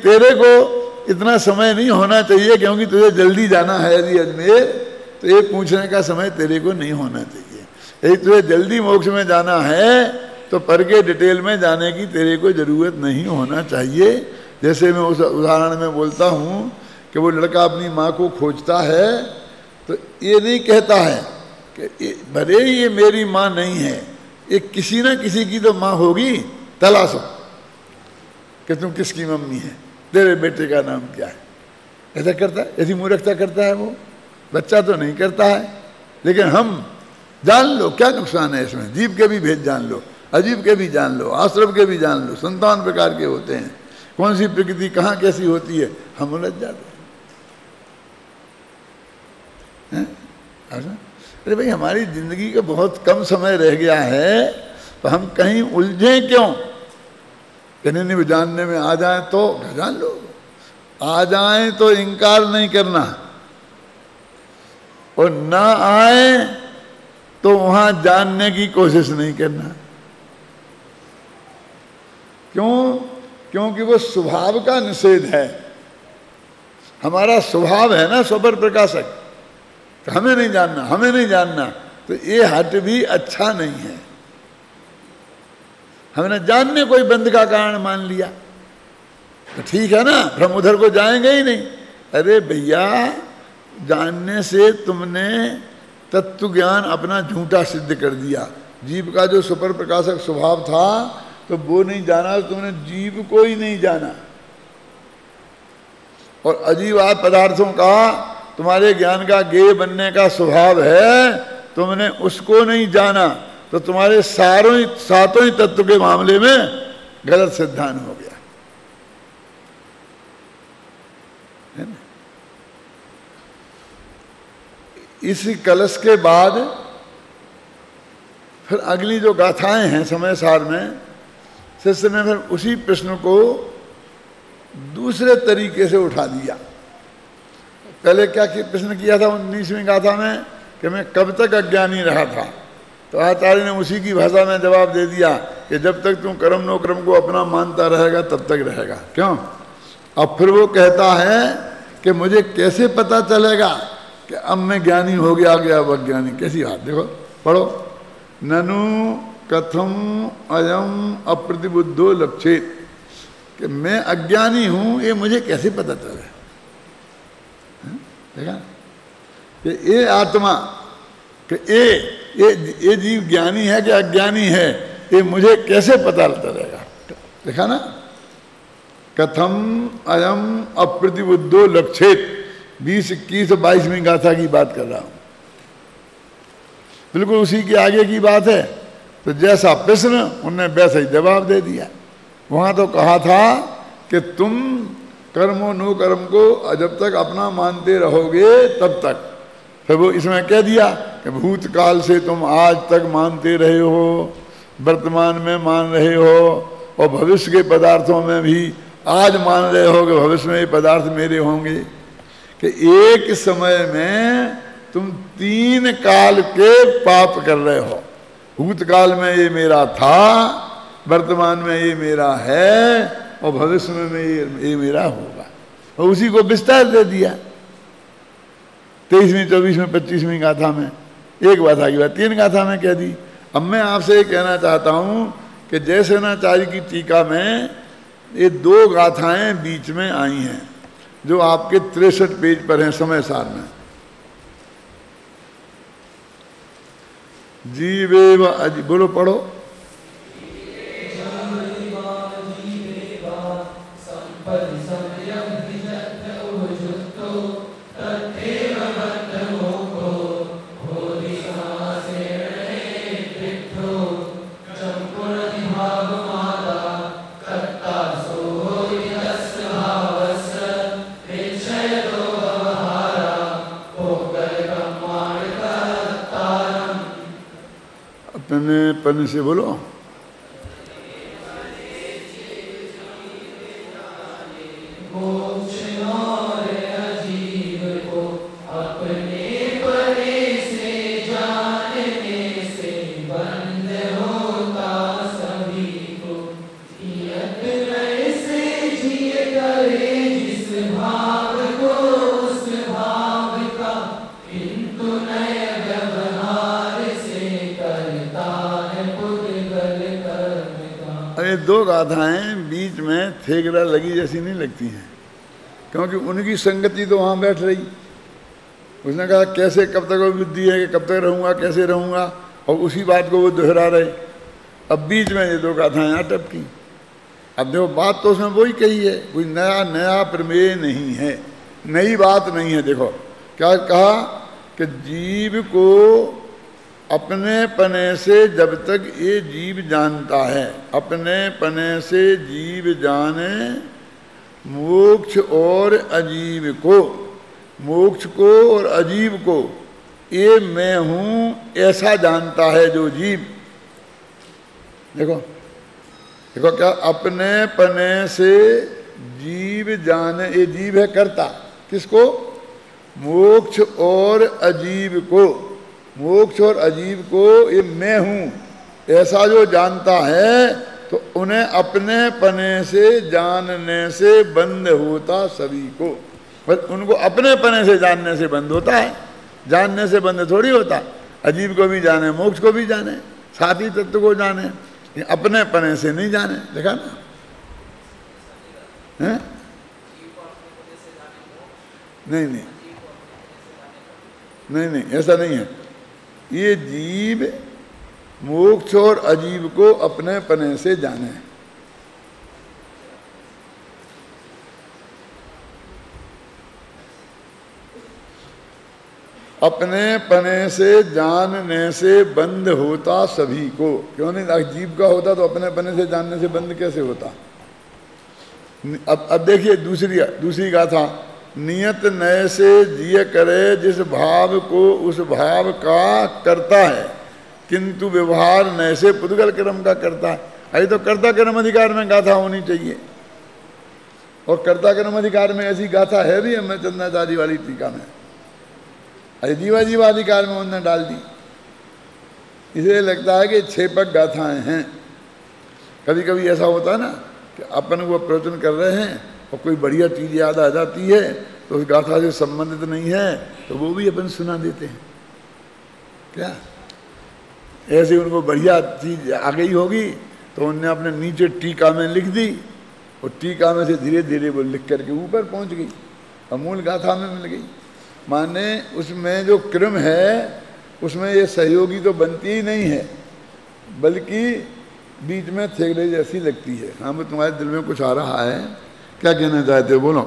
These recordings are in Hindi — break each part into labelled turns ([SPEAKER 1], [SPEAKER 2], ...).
[SPEAKER 1] तेरे को इतना समय नहीं होना चाहिए क्योंकि तुझे जल्दी जाना है यदि अजमेर, तो ये पूछने का समय तेरे को नहीं होना चाहिए। यदि तुझे जल्दी मोक्ष में जाना है तो पढ़ के डिटेल में जाने की तेरे को जरूरत नहीं होना चाहिए। जैसे मैं उस उदाहरण में बोलता हूँ कि वो लड़का अपनी माँ को खोजता है तो ये नहीं कहता है कि भले ये मेरी माँ नहीं है, ये किसी ना किसी की तो माँ होगी, तलाशो कि तुम किसकी मम्मी है, तेरे बेटे का नाम क्या है। ऐसा करता है, ऐसी मूर्खता करता है वो। बच्चा तो नहीं करता है, लेकिन हम जान लो क्या नुकसान है इसमें। जीव के भी भेद जान लो, अजीब के भी जान लो, आश्रम के भी जान लो, संतान प्रकार के होते हैं, कौन सी प्रकृति कहाँ कैसी होती है, हम उलझ जाते हैं। अरे भाई हमारी जिंदगी का बहुत कम समय रह गया है, तो हम कहीं उलझे क्यों। कहने नहीं जानने में आ जाए तो जान लो, आ जाए तो इनकार नहीं करना, और ना आए तो वहां जानने की कोशिश नहीं करना। क्यों? क्योंकि वो स्वभाव का निषेध है। हमारा स्वभाव है ना स्वपर प्रकाशक, तो हमें नहीं जानना, हमें नहीं जानना, तो ये हट भी अच्छा नहीं है। हमने जानने कोई बंद का कारण मान लिया तो ठीक है ना, हम उधर को जाएंगे ही नहीं। अरे भैया, जानने से तुमने तत्व ज्ञान अपना झूठा सिद्ध कर दिया। जीव का जो सुपर प्रकाशक स्वभाव था तो वो नहीं जाना, तुमने जीव को ही नहीं जाना। और अजीवात पदार्थों का तुम्हारे ज्ञान का ज्ञेय बनने का स्वभाव है, तुमने उसको नहीं जाना, तो तुम्हारे सातों ही तत्व के मामले में गलत सिद्धांत हो गया है ना। इसी कलश के बाद फिर अगली जो गाथाएं हैं समय सार में, शिष्य ने फिर उसी प्रश्न को दूसरे तरीके से उठा दिया। पहले क्या प्रश्न किया था 19वीं गाथा में कि मैं कब तक अज्ञानी रहा था, तो आचार्य ने उसी की भाषा में जवाब दे दिया कि जब तक तुम कर्म नो कर्म को अपना मानता रहेगा तब तक रहेगा। क्यों? अब फिर वो कहता है कि मुझे कैसे पता चलेगा कि अब मैं ज्ञानी हो गया, अब अज्ञानी। कैसी बात, देखो पढ़ो। ननु कथम अयम अप्रतिबुद्धो लक्षित, कि मैं अज्ञानी हूं ये मुझे कैसे पता चले। देखा कि ये आत्मा, कि ये जीव ज्ञानी है कि अज्ञानी है, ये मुझे कैसे पता चलेगा। देखा ना, कथम अयम अप्रतिबुद्धो लक्षित, 20, 21 और 22वीं गाथा की बात कर रहा हूं। बिल्कुल उसी के आगे की बात है। तो जैसा प्रश्न उनने वैसा ही जवाब दे दिया। वहां तो कहा था कि तुम कर्मो नो कर्म को जब तक अपना मानते रहोगे तब तक। फिर वो इसमें कह दिया कि भूतकाल से तुम आज तक मानते रहे हो, वर्तमान में मान रहे हो, और भविष्य के पदार्थों में भी आज मान रहे हो कि भविष्य में ये पदार्थ मेरे होंगे। कि एक समय में तुम 3 काल के पाप कर रहे हो। भूतकाल में ये मेरा था, वर्तमान में ये मेरा है, और भविष्य में ये मेरा होगा। और उसी को विस्तार दे दिया 23वीं, 24वीं, 25वीं गाथा में। एक गाथा की बात 3 गाथा में कह दी। अब मैं आपसे ये कहना चाहता हूं कि जयसेनाचार्य की टीका में ये 2 गाथाएं बीच में आई हैं जो आपके 63 पेज पर हैं समय सार में। जीवेव बोलो, पढ़ो। पन्ने से बोलो। अरे दो गाथाएं बीच में थेगड़ा लगी जैसी नहीं लगती हैं, क्योंकि उनकी संगति तो वहाँ बैठ रही। उसने कहा कैसे कब तक वो बुद्धि है कि कब तक रहूँगा, कैसे रहूँगा, और उसी बात को वो दोहरा रहे। अब बीच में ये दो गाथाएं यहाँ टपकी। अब देखो बात तो उसमें वही कही है, कोई नया नया प्रमेय नहीं है, नई बात नहीं है। देखो क्या कहा कि जीव को अपने पने से जब तक ये जीव जानता है, अपने पने से जीव जाने मोक्ष और अजीव को, मोक्ष को और अजीव को ये मैं हूँ ऐसा जानता है जो जीव। देखो देखो क्या, अपने पने से जीव जाने, ये जीव है कर्ता, किसको? मोक्ष और अजीव को, मोक्ष और अजीव को ये मैं हूँ ऐसा जो जानता है, तो उन्हें अपने पने से जानने से बंद होता सभी को। बस उनको अपने पने से जानने से बंद होता है, जानने से बंद थोड़ी होता। अजीव को भी जाने, मोक्ष को भी जाने, साथी तत्व को जाने, अपने पने से नहीं जाने। देखा ना है? नहीं नहीं नहीं नहीं, ऐसा नहीं है। ये जीव मोक्ष और अजीव को अपने पने से जाने। अपने पने से जानने से बंद होता सभी को। क्यों नहीं? जीव का होता तो अपने पने से जानने से बंद कैसे होता? अब देखिए दूसरी गाथा, नियत नए से जिय करे जिस भाव को उस भाव का करता है, किंतु व्यवहार नए से पुद्गल कर्म का करता है। अरे तो कर्ता कर्म अधिकार में गाथा होनी चाहिए, और कर्ता कर्म अधिकार में ऐसी गाथा है भी हमें चंद्राचार्य वाली टीका में। अरे जीवा जीवाधिकार में उन्होंने डाल दी, इसलिए लगता है कि छेपक गाथाएं हैं। कभी कभी ऐसा होता है ना कि अपन वो प्रवचन कर रहे हैं और कोई बढ़िया चीज़ याद आ जाती है तो उस गाथा से संबंधित नहीं है तो वो भी अपन सुना देते हैं। क्या ऐसे उनको बढ़िया चीज़ आ गई होगी तो उनने अपने नीचे टीका में लिख दी, और टीका में से धीरे धीरे वो लिख करके ऊपर पहुंच गई और मूल गाथा में मिल गई। माने उसमें जो क्रम है उसमें ये सहयोगी तो बनती ही नहीं है, बल्कि बीच में थेगड़े जैसी लगती है। हाँ, वो तुम्हारे दिल में कुछ आ रहा है, क्या कहना चाहते हो बोलो?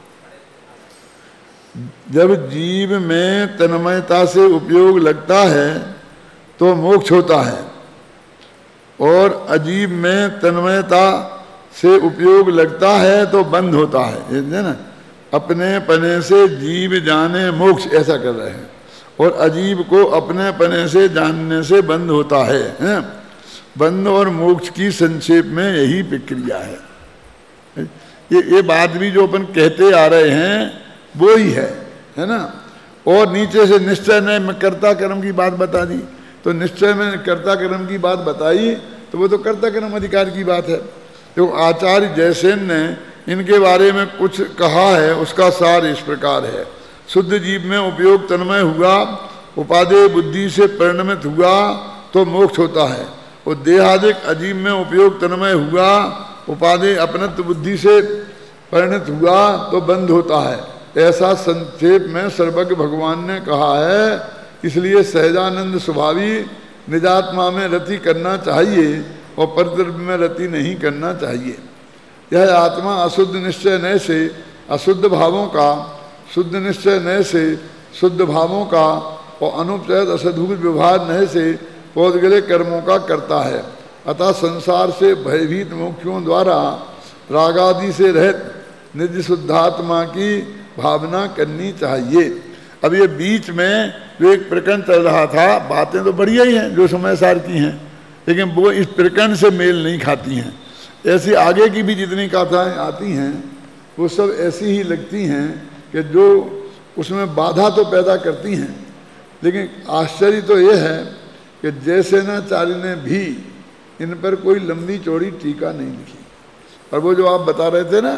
[SPEAKER 1] जब जीव में तन्मयता से उपयोग लगता है तो मोक्ष होता है, और अजीब में तन्मयता से उपयोग लगता है तो बंद होता है। ये ना, अपने पने से जीव जाने मोक्ष, ऐसा कर रहे हैं, और अजीब को अपने पने से जानने से बंद होता है। बंद और मोक्ष की संक्षेप में यही प्रक्रिया है। ये बात भी जो अपन कहते आ रहे हैं वो ही है ना। और नीचे से निश्चय ने कर्ता कर्म की बात बता दी, तो निश्चय में कर्ता कर्म की बात बताई तो वो तो कर्ता कर्म अधिकार की बात है। तो आचार्य जयसेन ने इनके बारे में कुछ कहा है, उसका सार इस प्रकार है। शुद्ध जीव में उपयोग तन्मय हुआ, उपादेय बुद्धि से परिणमित हुआ तो मोक्ष होता है, और देहादिक अजीब में उपयोग तन्मय हुआ, उपादेय अपनत्व बुद्धि से परिणत हुआ तो बंद होता है। ऐसा संक्षेप में सर्वज्ञ भगवान ने कहा है। इसलिए सहजानंद स्वभावी निजात्मा में रति करना चाहिए और परद्रव्य में रति नहीं करना चाहिए। यह आत्मा अशुद्ध निश्चय नय से अशुद्ध भावों का, शुद्ध निश्चय नय से शुद्ध भावों का, और अनुपचयत असद्भुत व्यवहार नय से पौधगले कर्मों का करता है। अतः संसार से भयभीत मुक्तियों द्वारा रागादि से रहित निज शुद्धात्मा की भावना करनी चाहिए। अब ये बीच में जो एक प्रकरण चल रहा था, बातें तो बढ़िया ही हैं जो समय सार की हैं, लेकिन वो इस प्रकरण से मेल नहीं खाती हैं। ऐसी आगे की भी जितनी कथाएं आती हैं वो सब ऐसी ही लगती हैं कि जो उसमें बाधा तो पैदा करती हैं। लेकिन आश्चर्य तो ये है कि जयसेनाचार्य ने भी इन पर कोई लंबी चौड़ी टीका नहीं लिखी। और वो जो आप बता रहे थे ना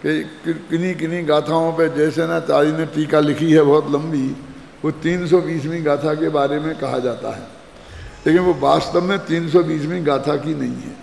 [SPEAKER 1] कि किन्हीं किन्हीं गाथाओं पे जैसे ना चारी ने टीका लिखी है बहुत लंबी, वो 320वीं गाथा के बारे में कहा जाता है, लेकिन वो वास्तव में 320वीं गाथा की नहीं है।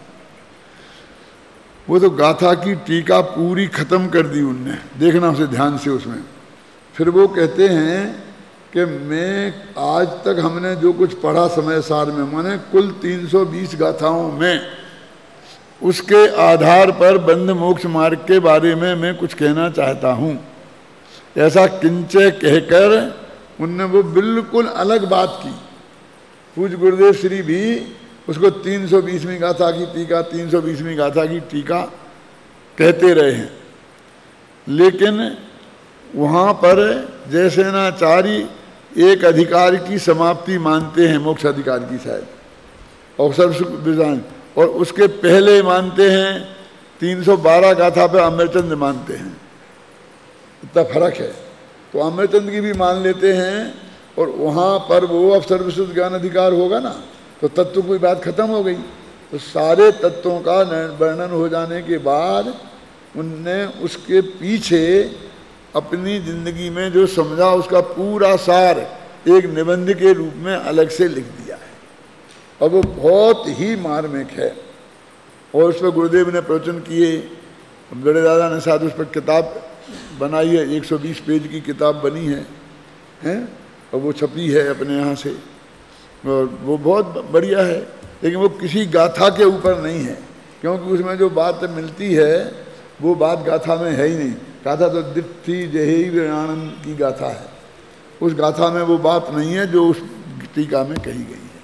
[SPEAKER 1] वो तो गाथा की टीका पूरी खत्म कर दी उनने, देखना उसे ध्यान से उसमें। फिर वो कहते हैं कि मैं आज तक हमने जो कुछ पढ़ा समय सार में, माने कुल 320 गाथाओं में, उसके आधार पर बंध मोक्ष मार्ग के बारे में मैं कुछ कहना चाहता हूँ। ऐसा किंचय कहकर उनने वो बिल्कुल अलग बात की। पूज्य गुरुदेव श्री भी उसको 320वीं गाथा की टीका, 320वीं गाथा की टीका कहते रहे हैं, लेकिन वहाँ पर जैसे नाचारी एक अधिकार की समाप्ति मानते हैं, मोक्ष अधिकार की शायद, और सर्वसुख विधान, और उसके पहले मानते हैं 312 गाथा पे अमरचंद मानते हैं। इतना फर्क है। तो अमरचंद की भी मान लेते हैं, और वहाँ पर वो अब सर्वसुख ज्ञान अधिकार होगा ना, तो तत्व की बात खत्म हो गई। तो सारे तत्वों का वर्णन हो जाने के बाद उनने उसके पीछे अपनी जिंदगी में जो समझा उसका पूरा सार एक निबंध के रूप में अलग से लिख दिया है, और वो बहुत ही मार्मिक है। और उस पर गुरुदेव ने प्रवचन किए, बड़े दादा ने साथ उस पर किताब बनाई है, 120 पेज की किताब बनी है, और वो छपी है अपने यहाँ से, और वो बहुत बढ़िया है। लेकिन वो किसी गाथा के ऊपर नहीं है, क्योंकि उसमें जो बात मिलती है वो बात गाथा में है ही नहीं। गाथा तो दिप्ति जही विराणन की गाथा है, उस गाथा में वो बात नहीं है जो उस टीका में कही गई है।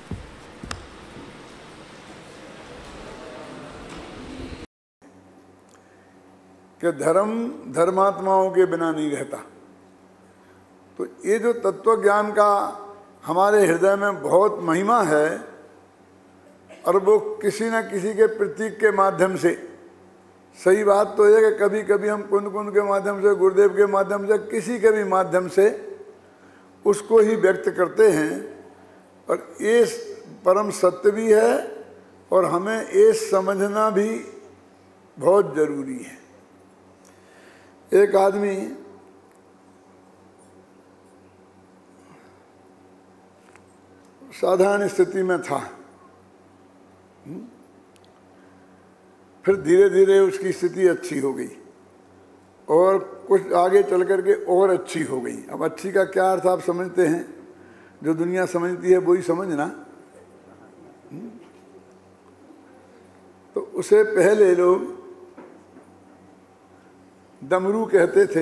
[SPEAKER 1] कि धर्म धर्मात्माओं के बिना नहीं रहता। तो ये जो तत्व ज्ञान का हमारे हृदय में बहुत महिमा है, और वो किसी न किसी के प्रतीक के माध्यम से, सही बात तो है कि कभी कभी हम कुंद कुंद के माध्यम से, गुरुदेव के माध्यम से, किसी के भी माध्यम से उसको ही व्यक्त करते हैं, और ये परम सत्य भी है, और हमें ये समझना भी बहुत जरूरी है। एक आदमी साधारण स्थिति में था, फिर धीरे धीरे उसकी स्थिति अच्छी हो गई, और कुछ आगे चल करके और अच्छी हो गई। अब अच्छी का क्या अर्थ आप समझते हैं? जो दुनिया समझती है वही समझना। तो उसे पहले लोग डमरू कहते थे,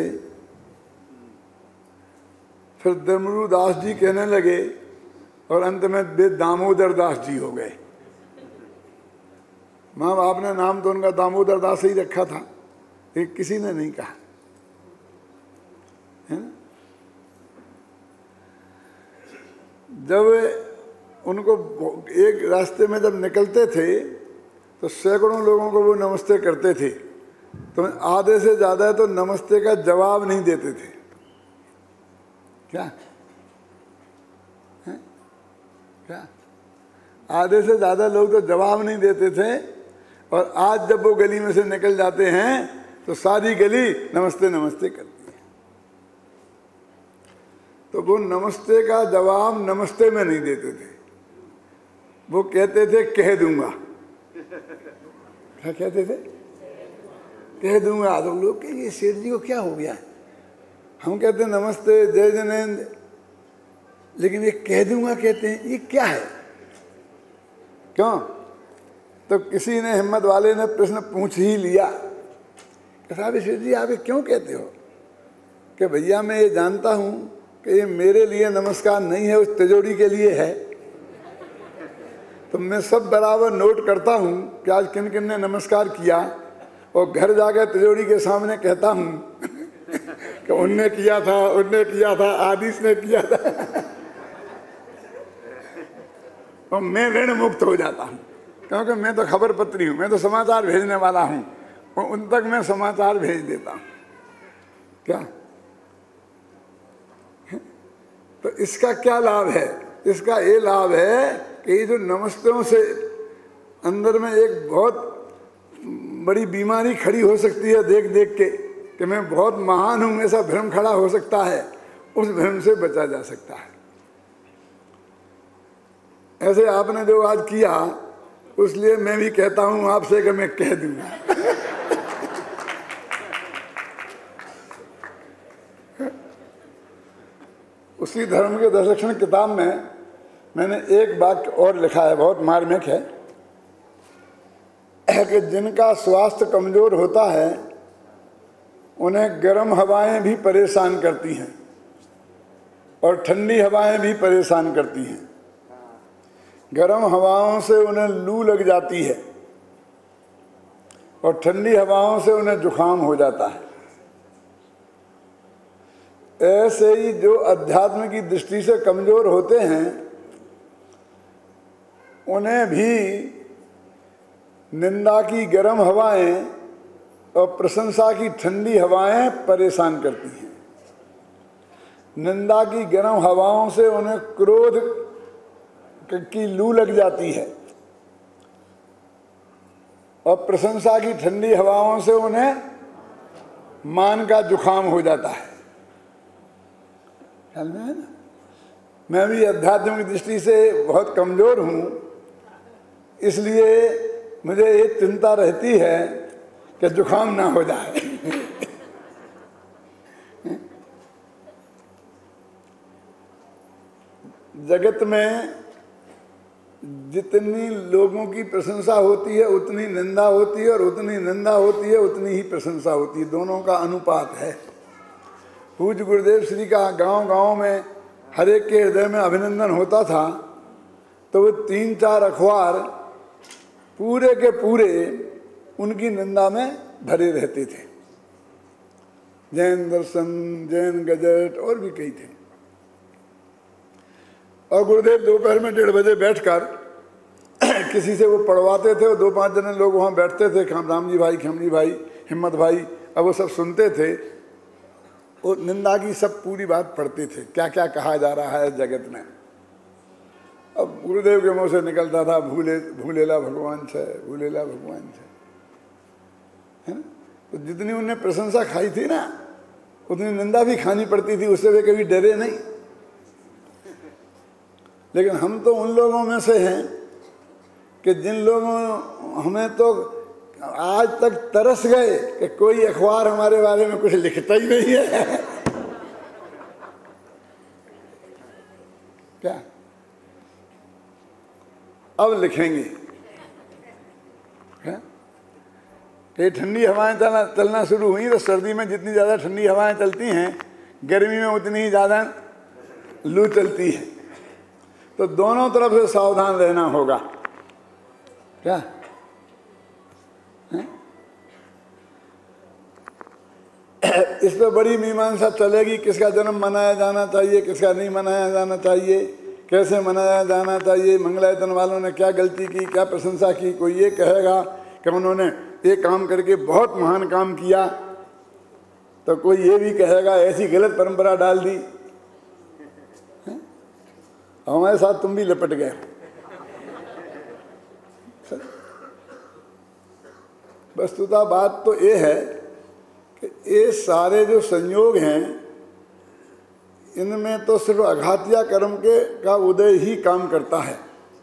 [SPEAKER 1] फिर डमरू दास जी कहने लगे, और अंत में वे दामोदर दास जी हो गए। माँ बाप ने नाम तो उनका दामोदर दास ही रखा था, लेकिन किसी ने नहीं कहा, है ना? जब उनको एक रास्ते में जब निकलते थे तो सैकड़ों लोगों को वो नमस्ते करते थे, तो आधे से ज़्यादा तो नमस्ते का जवाब नहीं देते थे। क्या है? क्या आधे से ज़्यादा लोग तो जवाब नहीं देते थे, और आज जब वो गली में से निकल जाते हैं तो सारी गली नमस्ते नमस्ते करती है। तो वो नमस्ते का जवाब नमस्ते में नहीं देते थे, वो कहते थे कह दूंगा। क्या कहते थे? कह दूंगा। तो लोग के ये सेठ जी को क्या हो गया? हम कहते हैं नमस्ते जय जनेंद्र, लेकिन ये कह दूंगा कहते हैं, ये क्या है? क्यों? तो किसी ने, हिम्मत वाले ने प्रश्न पूछ ही लिया कि साहब सेठ जी आप ये क्यों कहते हो? कि भैया मैं ये जानता हूँ कि ये मेरे लिए नमस्कार नहीं है, उस तिजोरी के लिए है। तो मैं सब बराबर नोट करता हूँ कि आज किन किन ने नमस्कार किया, और घर जाकर तिजोरी के सामने कहता हूँ कि उनने किया था, आदिश ने किया था। और मैं ऋण मुक्त हो जाता हूँ, क्योंकि मैं तो खबर पत्री हूँ, मैं तो समाचार भेजने वाला हूँ, और उन तक मैं समाचार भेज देता हूँ। क्या? तो इसका क्या लाभ है? इसका ये लाभ है कि ये जो नमस्तेों से अंदर में एक बहुत बड़ी बीमारी खड़ी हो सकती है देख देख के,
[SPEAKER 2] कि मैं बहुत महान हूं, ऐसा भ्रम खड़ा हो सकता है, उस भ्रम से बचा जा सकता है। ऐसे आपने जो आज किया, उसलिए मैं भी कहता हूं आपसे कि मैं कह दूंगा। उसी धर्म के 10 लक्षण किताब में मैंने एक वाक्य और लिखा है, बहुत मार्मिक है, कि जिनका स्वास्थ्य कमजोर होता है उन्हें गर्म हवाएं भी परेशान करती हैं और ठंडी हवाएं भी परेशान करती हैं। गर्म हवाओं से उन्हें लू लग जाती है और ठंडी हवाओं से उन्हें जुकाम हो जाता है। ऐसे ही जो अध्यात्म की दृष्टि से कमजोर होते हैं उन्हें भी निंदा की गर्म हवाएं और प्रशंसा की ठंडी हवाएं परेशान करती हैं। निंदा की गर्म हवाओं से उन्हें क्रोध की लू लग जाती है और प्रशंसा की ठंडी हवाओं से उन्हें मान का जुकाम हो जाता है। ख्याल में है ना? मैं भी आध्यात्मिक दृष्टि से बहुत कमजोर हूं, इसलिए मुझे ये चिंता रहती है कि जुकाम ना हो जाए। जगत में जितनी लोगों की प्रशंसा होती है उतनी निंदा होती है, और उतनी निंदा होती है उतनी ही प्रशंसा होती है। दोनों का अनुपात है। पूज्य गुरुदेव श्री का गांव-गांव में हर एक के हृदय में अभिनंदन होता था, तो वो 3-4 अखबार पूरे के पूरे उनकी निंदा में भरे रहते थे। जैन दर्शन, जैन गजट और भी कई थे। और गुरुदेव दोपहर में 1:30 बजे बैठकर किसी से वो पढ़वाते थे, और 2-5 जने लोग वहाँ बैठते थे, रामजी भाई, खमजी भाई, हिम्मत भाई, अब वो सब सुनते थे। वो निंदा की सब पूरी बात पढ़ते थे, क्या क्या कहा जा रहा है जगत में। अब गुरुदेव के मुँह से निकलता था भूलेला भगवान छे, भूलेला भगवान छे, है ना। तो जितनी उन्हें प्रशंसा खाई थी ना, उतनी निंदा भी खानी पड़ती थी, उससे वे कभी डरे नहीं। लेकिन हम तो उन लोगों में से हैं कि जिन लोगों, हमें तो आज तक तरस गए कि कोई अखबार हमारे बारे में कुछ लिखता ही नहीं है। क्या अब लिखेंगे कि ठंडी हवाएं चलना शुरू हुई, तो सर्दी में जितनी ज़्यादा ठंडी हवाएं चलती हैं, गर्मी में उतनी ही ज़्यादा लू चलती है। तो दोनों तरफ से सावधान रहना होगा। क्या इस पर बड़ी मीमांसा चलेगी, किसका जन्म मनाया जाना चाहिए, किसका नहीं मनाया जाना चाहिए, कैसे मनाया जाना चाहिए, मंगलायतन वालों ने क्या गलती की, क्या प्रशंसा की। कोई ये कहेगा कि उन्होंने ये काम करके बहुत महान काम किया, तो कोई ये भी कहेगा ऐसी गलत परंपरा डाल दी। हमारे साथ तुम भी लपट गए। वस्तुतः बात तो ये है कि ये सारे जो संयोग हैं, इनमें तो सिर्फ अघातिया कर्म का उदय ही काम करता है,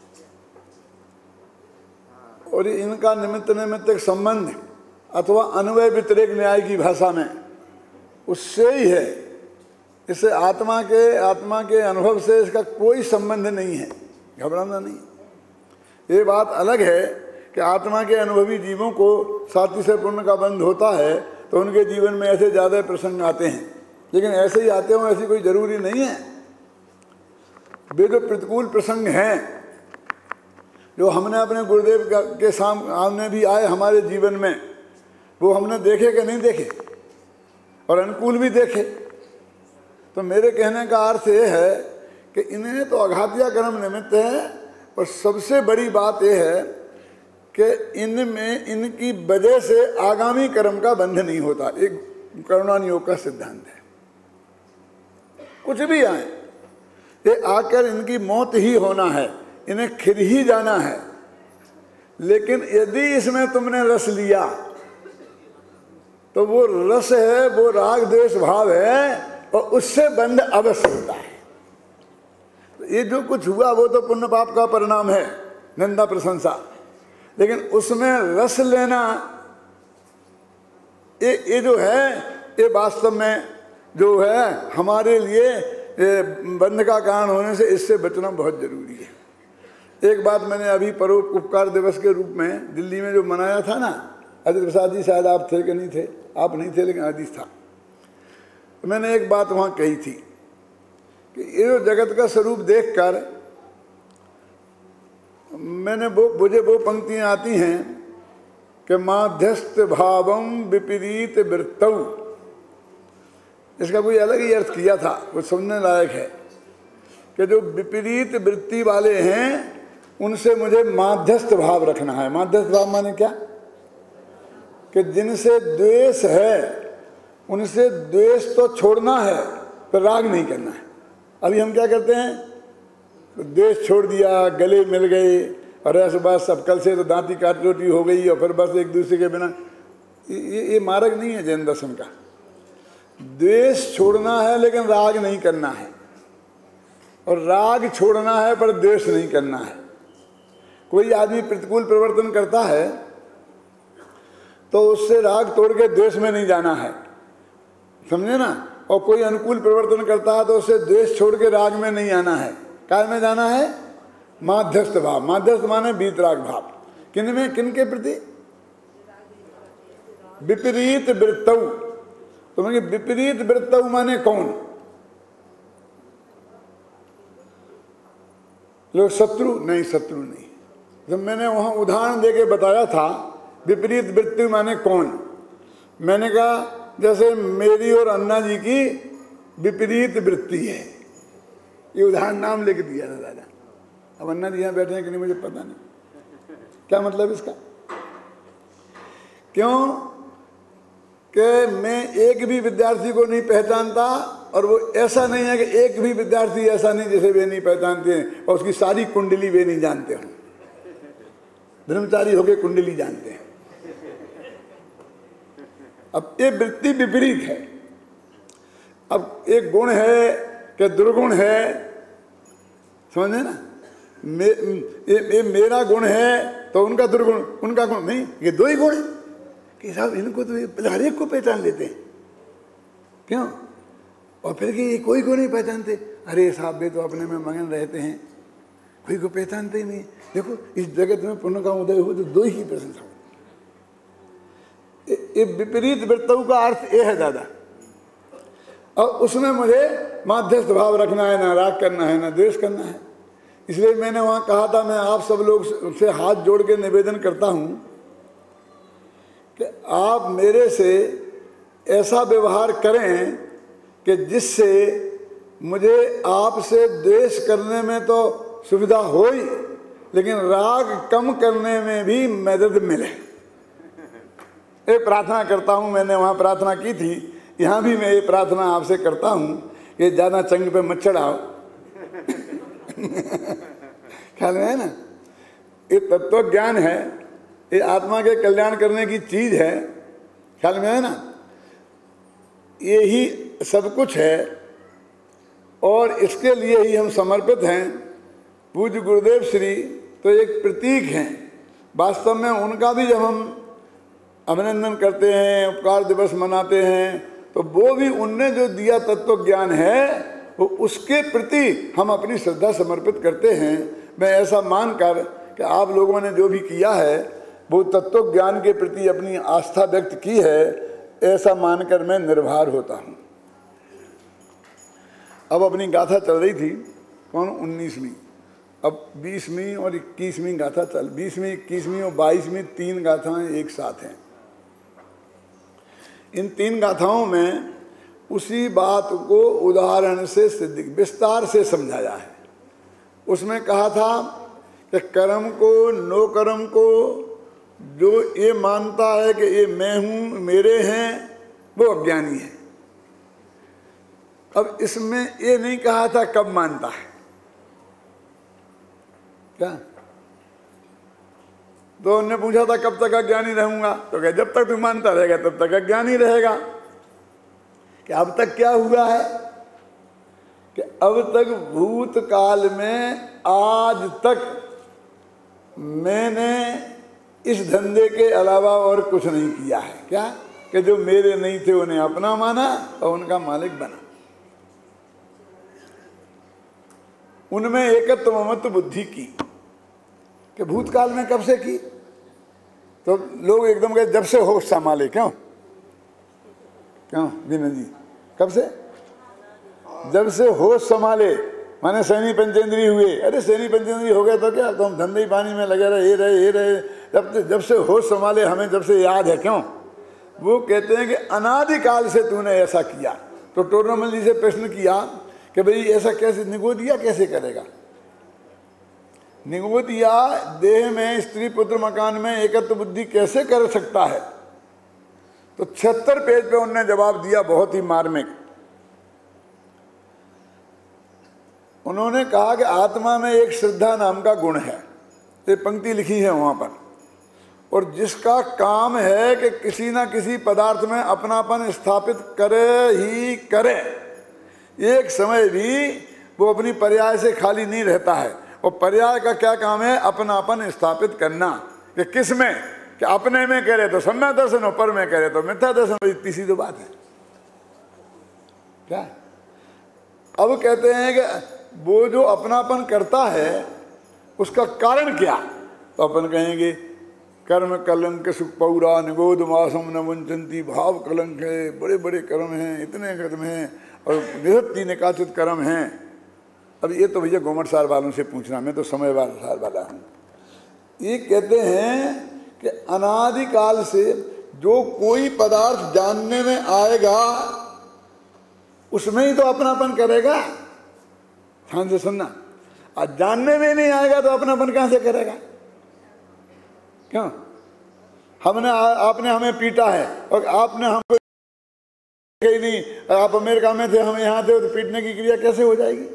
[SPEAKER 2] और इनका निमित्त एक संबंध अथवा अन्वय व्यतिरेक न्याय की भाषा में उससे ही है। इससे आत्मा के अनुभव से इसका कोई संबंध नहीं है, घबराना नहीं। ये बात अलग है कि आत्मा के अनुभवी जीवों को साथी से पुण्य का बंध होता है, तो उनके जीवन में ऐसे ज़्यादा प्रसंग आते हैं, लेकिन ऐसे ही आते हों ऐसी कोई ज़रूरी नहीं है। वे जो प्रतिकूल प्रसंग हैं, जो हमने अपने गुरुदेव के सामने भी आए हमारे जीवन में, वो हमने देखे कि नहीं देखे, और अनुकूल भी देखे। तो मेरे कहने का अर्थ ये है कि इन्हें तो अघातिया कर्म निमित्त है, और सबसे बड़ी बात यह है कि इनमें इनकी वजह से आगामी कर्म का बंध नहीं होता। एक करुणान योग का सिद्धांत है। कुछ भी आए, ये आकर इनकी मौत ही होना है, इन्हें खिर ही जाना है। लेकिन यदि इसमें तुमने रस लिया तो वो रस है, वो राग द्वेष भाव है, और उससे बंध अवश्य होता है। तो ये जो कुछ हुआ वो तो पुण्य पाप का परिणाम है, निंदा प्रशंसा, लेकिन उसमें रस लेना ये जो है, ये वास्तव में जो है हमारे लिए बंध का कारण होने से इससे बचना बहुत जरूरी है। एक बात मैंने अभी परोपकार दिवस के रूप में दिल्ली में जो मनाया था ना, अजित प्रसाद जी शायद आप थे कि नहीं थे, आप नहीं थे लेकिन अजीत था, तो मैंने एक बात वहाँ कही थी कि ये जो जगत का स्वरूप देखकर मुझे वो पंक्तियाँ आती हैं कि माध्यस्थ भावम विपरीत वृत्तौ, इसका कोई अलग ही अर्थ किया था, वो सुनने लायक है कि जो विपरीत वृत्ति वाले हैं उनसे मुझे माध्यस्थ भाव रखना है। माध्यस्थ भाव माने क्या? कि जिनसे द्वेष है उनसे द्वेष तो छोड़ना है पर राग नहीं करना है। अभी हम क्या करते हैं, द्वेष छोड़ दिया, गले मिल गए और ऐसे बस सब कल से तो दांती काट रोटी हो गई और फिर बस एक दूसरे के बिना, ये मार्ग नहीं है जैन दर्शन का। द्वेष छोड़ना है लेकिन राग नहीं करना है, और राग छोड़ना है पर द्वेष नहीं करना है। कोई आदमी प्रतिकूल परिवर्तन करता है तो उससे राग तोड़ के द्वेष में नहीं जाना है, समझे ना। और कोई अनुकूल परिवर्तन करता है तो उससे द्वेष छोड़ के राग में नहीं आना है, काय में जाना है? माध्यस्थ भाव। माध्यस्थ माने वीतराग भाव। किन में, किन के प्रति? विपरीत वृत्तौ। तो मैं विपरीत वृत्तौ माने कौन? लोग शत्रु नहीं, शत्रु नहीं। जब मैंने वहां उदाहरण देके बताया था विपरीत वृत्ति माने कौन, मैंने कहा जैसे मेरी और अन्ना जी की विपरीत वृत्ति है, ये उदाहरण नाम लेके दिया था दादा। अब अन्ना जी यहाँ बैठे हैं कि नहीं मुझे पता नहीं, क्या मतलब इसका? क्यों कि मैं एक भी विद्यार्थी को नहीं पहचानता, और वो ऐसा नहीं है कि एक भी विद्यार्थी ऐसा नहीं जैसे वे नहीं पहचानते हैं, और उसकी सारी कुंडली वे नहीं जानते हैं। ब्रह्मचारी होके कुंडली जानते हैं। अब ये वृत्ति विपरीत है। अब एक गुण है कि दुर्गुण है, समझे ना। ये मेरा गुण है तो उनका दुर्गुण, उनका गुण नहीं, ये दो ही गुण है कि साहब इनको तो हर एक को पहचान लेते हैं, क्यों? और फिर कि ये कोई को नहीं पहचानते, अरे साहब वे तो अपने में मगन रहते हैं, कोई को पहचानते ही नहीं। देखो इस जगत में पुण्य का उदय हो तो दो ही प्रशंसा हो। ये विपरीत वृत्तों का अर्थ ये है दादा। और उसमें मुझे माध्यस्थ भाव रखना है, ना राग करना है, ना द्वेष करना है। इसलिए मैंने वहां कहा था, मैं आप सब लोग से हाथ जोड़ के निवेदन करता हूं कि आप मेरे से ऐसा व्यवहार करें कि जिससे मुझे आपसे द्वेष करने में तो सुविधा हो ही, लेकिन राग कम करने में भी मदद मिले। ये प्रार्थना करता हूँ। मैंने वहाँ प्रार्थना की थी, यहाँ भी मैं ये प्रार्थना आपसे करता हूँ कि ज़्यादा चंग पे मत चढ़ाओ। ख्याल में है ना, ये तत्व ज्ञान है, ये आत्मा के कल्याण करने की चीज़ है, ख्याल में है ना। ये ही सब कुछ है और इसके लिए ही हम समर्पित हैं। पूज्य गुरुदेव श्री तो एक प्रतीक हैं, वास्तव में उनका भी जब हम अभिनंदन करते हैं, उपकार दिवस मनाते हैं, तो वो भी उनने जो दिया तत्व ज्ञान है वो उसके प्रति हम अपनी श्रद्धा समर्पित करते हैं। मैं ऐसा मानकर कि आप लोगों ने जो भी किया है वो तत्व ज्ञान के प्रति अपनी आस्था व्यक्त की है, ऐसा मानकर मैं निर्भर होता हूँ। अब अपनी गाथा चल रही थी, कौन 19वीं, अब 20वीं और 21वीं गाथा चल, 20वीं 21वीं और 22वीं 3 गाथाएं एक साथ हैं। इन 3 गाथाओं में उसी बात को उदाहरण से विस्तार से समझाया है। उसमें कहा था कि कर्म को, नो कर्म को जो ये मानता है कि ये मैं हूँ, मेरे हैं, वो अज्ञानी है। अब इसमें ये नहीं कहा था कब मानता है, क्या तो उन्होंने पूछा था कब तक अज्ञानी रहूंगा, तो कहे जब तक तू मानता रहेगा तब तक अज्ञानी रहेगा। कि अब तक क्या हुआ है कि अब तक भूतकाल में आज तक मैंने इस धंधे के अलावा और कुछ नहीं किया है। क्या कि जो मेरे नहीं थे उन्हें अपना माना और उनका मालिक बना। उनमें एकत्व ममत्व बुद्धि की। कि भूतकाल में कब से की, तो लोग एकदम कहे जब से होश संभाले। क्यों क्यों विनय जी, कब से? जब से होश संभाले, माने सैनी पंचेंद्री हुए। अरे सैनी पंचेंद्री हो गए तो क्या, तो हम धंधे पानी में लगे रहे, ये रहे। जब से होश संभाले हमें, जब से याद है। क्यों? वो कहते हैं कि अनादिकाल से तूने ऐसा किया। तो टोडरमल जी से प्रश्न किया कि भाई ऐसा कैसे, निगोदिया कैसे करेगा? निगोदिया देह में, स्त्री पुत्र मकान में एकत्व बुद्धि कैसे कर सकता है? तो 76 पेज पे उन्होंने जवाब दिया, बहुत ही मार्मिक। उन्होंने कहा कि आत्मा में एक श्रद्धा नाम का गुण है। ये पंक्ति लिखी है वहां पर, और जिसका काम है कि किसी ना किसी पदार्थ में अपनापन स्थापित करे ही करे। एक समय भी वो अपनी पर्याय से खाली नहीं रहता है। और पर्याय का क्या काम है? अपनापन स्थापित करना। कि किस में? कि अपने में करे तो सम्यक दर्शन, ऊपर में करे तो मिथ्या दर्शन। इतनी सी तो बात है। क्या अब कहते हैं कि वो जो अपनापन करता है उसका कारण क्या? तो अपन कहेंगे कर्म कलंक सुख पौरा निगोद मासम न वंचंती। भाव कलंक है, बड़े बड़े कर्म हैं, इतने कर्म हैं, और निरत्ती निकाचित कर्म हैं। अब ये तो भैया गोमट सार वालों से पूछना, मैं तो समय सार वाला हूँ। ये कहते हैं कि अनादिकाल से जो कोई पदार्थ जानने में आएगा उसमें ही तो अपनापन करेगा। ध्यान से सुनना, और जानने में नहीं आएगा तो अपनापन कहाँ से करेगा? क्यों? आपने हमें पीटा है और आपने हमको नहीं, आप अमेरिका में थे, हम यहाँ थे, तो पीटने की क्रिया कैसे हो जाएगी?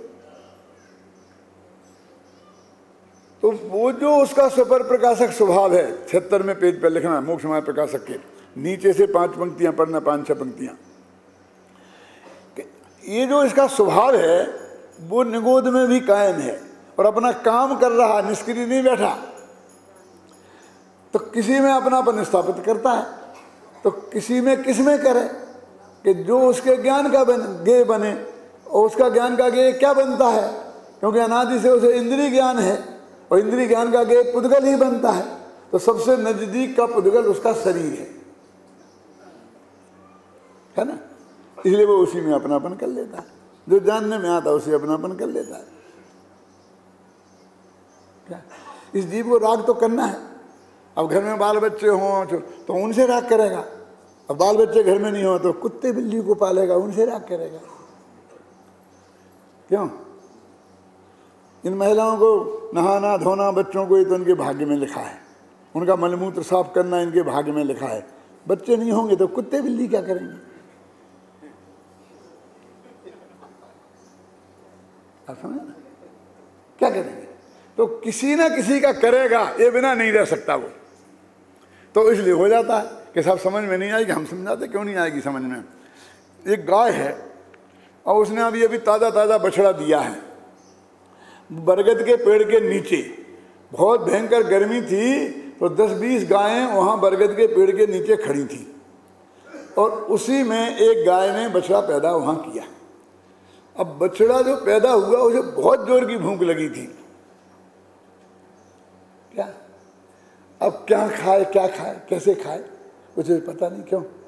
[SPEAKER 2] तो वो जो उसका सुपर प्रकाशक स्वभाव है, 76वें पेज पर लिखना, मोक्ष मार्ग प्रकाशक के नीचे से 5 पंक्तियां पढ़ना, 5-6 पंक्तियां। ये जो इसका स्वभाव है वो निगोद में भी कायम है और अपना काम कर रहा, निष्क्रिय नहीं बैठा। तो किसी में अपनापन स्थापित करता है, तो किसी में किस में करे कि जो उसके ज्ञान का गे बने। और उसका ज्ञान का गे क्या बनता है? क्योंकि अनादि से उसे इंद्रिय ज्ञान है, और इंद्रिय ज्ञान का गे पुद्गल ही बनता है। तो सबसे नजदीक का पुद्गल उसका शरीर है ना। इसलिए वो उसी में अपनापन कर लेता है। जो जानने में आता है उसे अपनापन कर लेता है। क्या इस जीव को राग तो करना है। अब घर में बाल बच्चे हों तो उनसे राग करेगा। अब बाल बच्चे घर में नहीं हो तो कुत्ते बिल्ली को पालेगा, उनसे राग करेगा। क्यों? इन महिलाओं को नहाना धोना बच्चों को, ये तो इनके भाग्य में लिखा है। उनका मलमूत्र साफ करना इनके भाग्य में लिखा है। बच्चे नहीं होंगे तो कुत्ते बिल्ली क्या करेंगे? आप समझ ना, क्या करेंगे? तो किसी ना किसी का करेगा, ये बिना नहीं रह सकता वो। तो इसलिए हो जाता है कि साहब समझ में नहीं आएगी, हम समझाते क्यों नहीं आएगी समझ में। एक गाय है और उसने अभी अभी ताज़ा ताज़ा बछड़ा दिया है। बरगद के पेड़ के नीचे बहुत भयंकर गर्मी थी, तो 10-20 गायें वहाँ बरगद के पेड़ के नीचे खड़ी थी, और उसी में एक गाय ने बछड़ा पैदा वहाँ किया। अब बछड़ा जो पैदा हुआ उसे बहुत जोर की भूख लगी थी। क्या अब क्या खाए, क्या खाए, कैसे खाए, उसे पता नहीं। क्यों?